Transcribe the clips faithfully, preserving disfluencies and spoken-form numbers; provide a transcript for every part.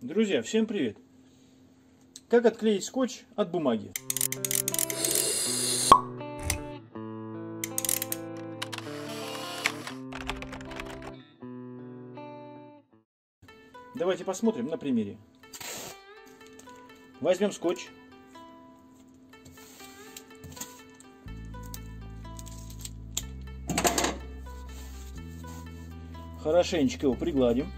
Друзья, всем привет! Как отклеить скотч от бумаги? Давайте посмотрим на примере. Возьмем скотч. Хорошенечко его пригладим.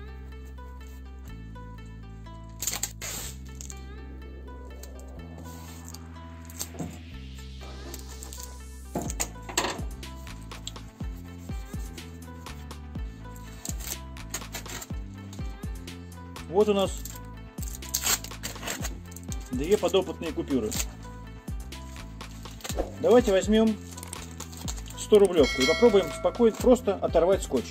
Вот у нас две подопытные купюры. Давайте возьмем сто рублевку и попробуем спокойно просто оторвать скотч.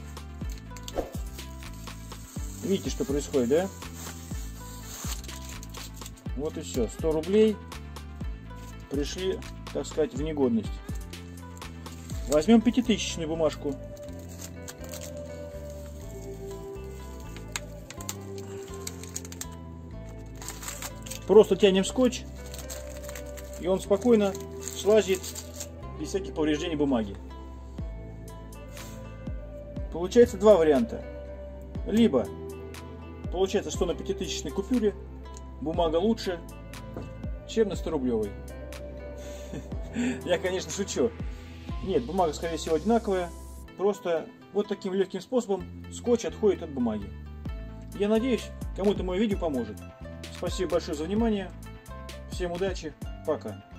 Видите, что происходит, да? Вот и все. сто рублей пришли, так сказать, в негодность. Возьмем пятитысячную бумажку. Просто тянем скотч, и он спокойно слазит без всяких повреждений бумаги. Получается два варианта. Либо получается, что на пятитысячной купюре бумага лучше, чем на сто рублевой. Я, конечно, шучу. Нет, бумага, скорее всего, одинаковая. Просто вот таким легким способом скотч отходит от бумаги. Я надеюсь, кому-то мое видео поможет. Спасибо большое за внимание. Всем удачи. Пока.